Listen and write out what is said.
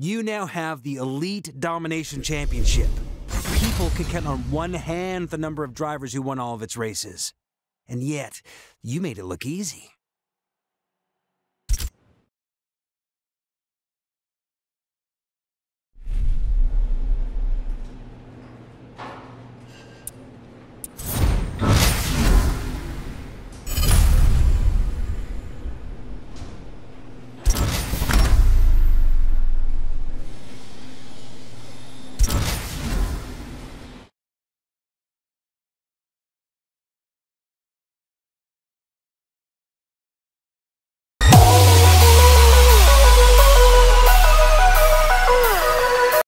You now have the Elite Domination Championship. People can count on one hand the number of drivers who won all of its races. And yet, you made it look easy.